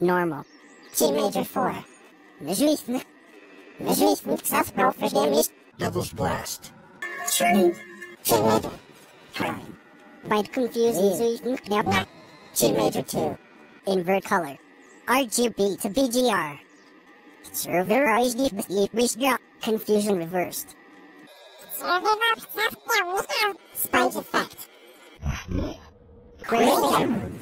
Normal. G major 4. Measuring South Pro for damage. Devil's Blast. G major. Prime. Might confuse you. G major 2. Invert color. RGB to BGR. Server HD. Confusion reversed. Spike effect. Great.